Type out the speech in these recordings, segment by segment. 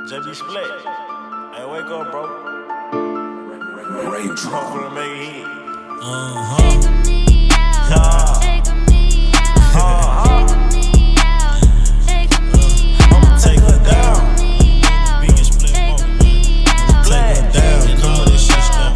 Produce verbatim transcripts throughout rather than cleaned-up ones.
J B Split. Hey, wake up, bro. Raindrop. I'm gonna make it hit. Uh-huh. Yeah. Uh-huh. I'ma take her down. Biggest split moment, man. Take her down. Come on, this shit stop.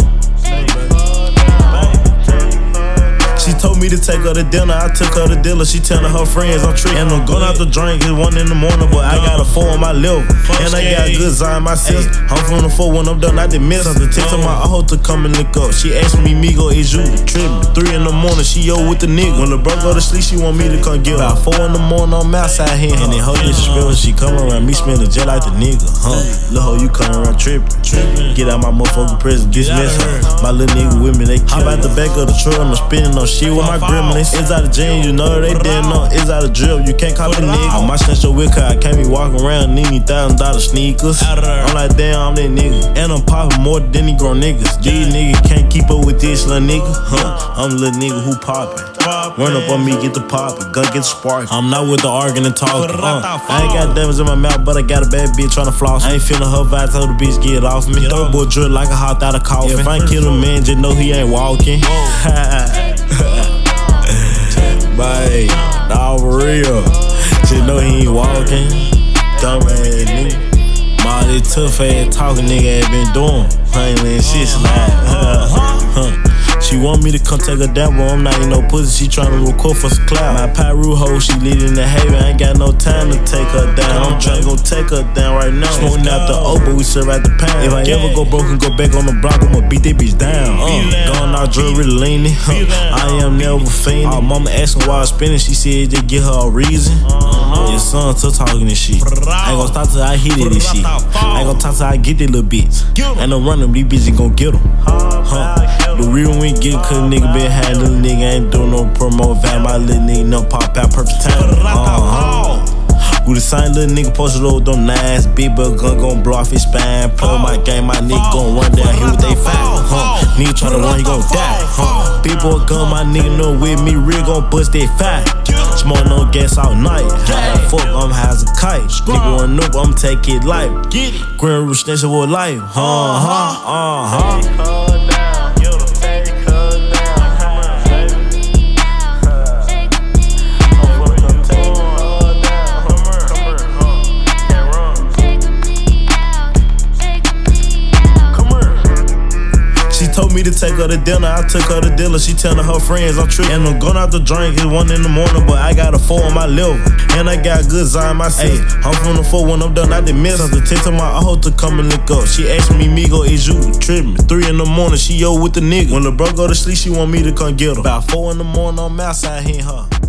She told me to take her to dinner, I took her to dinner. She telling her friends I'm tripping. And I'm going out to drink, it's one in the morning, but I got a four on my liver. And I got good Zion myself. I'm from the four when I'm done, I didn't miss something. Text on my auto to come and look up. She asked me, Amigo, is you tripping? Three in the morning, she yo with the nigga. When the bro go to sleep, she want me to come get her. About four in the morning, I'm outside here. And then her disrespect when she come around me, smelling just like the nigga, huh? Lil' ho, you come around tripping. Get out my motherfucking prison, dismiss her. My little nigga with me, they hop out the back of the truck, I'm spinning on shit with my gremlins. It's out of jeans, you know they didn't know. It's out of drip, you can't copy the nigga. I might snatch your whip, cause I can't be walking around need me thousand dollar sneakers. I'm like, damn, I'm that nigga. And I'm popping more than these grown niggas. These niggas can't keep up with this little nigga, huh? I'm a little nigga who poppin'. Run up on me, get the poppin', gun get the spark. I'm not with the arguing and talking. Uh, I ain't got diamonds in my mouth, but I got a bad bitch tryna floss. I ain't feeling her vibe, told the bitch get off me. Throw boy drip like a hot out of coffin. If I ain't kill a man, just know he ain't walking. Bye, nah, for real. Just know he ain't walking. Dumb ass nigga. My this tough ass talking nigga ain't been doing. I ain't letting shit slide. She want me to come take her down, but I'm not in no pussy. She tryna record for some clout. My Pyru hoe, she lit in the haven. I ain't got no time to take her down. I'm tryna go take her down right now. Smoking out the O, but we serve at the pound. If I ever go broke and go back on the block, I'ma beat that bitch down. Uh, going out drill really leaning. Huh. I am never fiending. Uh, mama asking why I spinning. She said just give her a reason. Uh, your son still talking this shit. I ain't gon' stop till I hit it this shit. I ain't gon' talk till I get that little bitch. Ain't no running, these bitches gon' get them. Huh. The real we ain't getting cause nigga been had little nigga ain't doing no promo vibe. My little nigga no pop out perfect time. Uh-huh. We the same little nigga posted over them nines. Big buck gun gon' blow off his spine. Play my game, my nigga gon' run down here with they fight. Huh. Nigga tryna run, he gon' die. Huh. Big boy gun, my nigga know with me, real gon' bust that fight. Smoking no gas all night. High fuck, I'm high as a kite. Nigga want noob, I'm take it life. Green Roof snatching with life. Uh huh, uh huh. Told me to take her to dinner, I took her to dinner. She telling her friends I'm tripping. And I'm going out to drink, it's one in the morning, but I got a four on my liver. And I got good Zion myself. I'm from the four when I'm done, I didn't miss something. Text on my auto to come and look up. She asked me, Amigo, is you tripping? Three in the morning, she yo with the nigga. When the bro go to sleep, she want me to come get her. About four in the morning, I'm outside hitting her.